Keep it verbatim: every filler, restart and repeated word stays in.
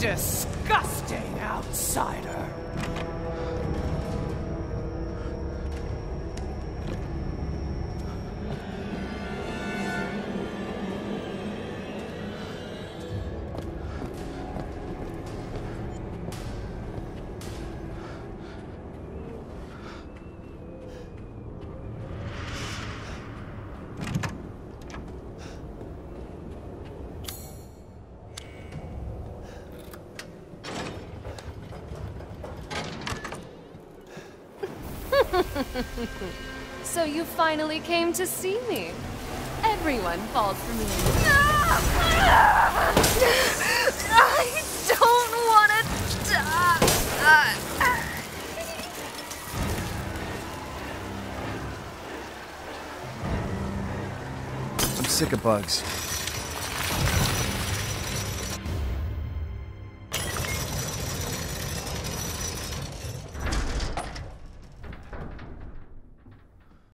Disgusting outsider. So you finally came to see me. Everyone falls for me. I don't want to die. I'm sick of bugs.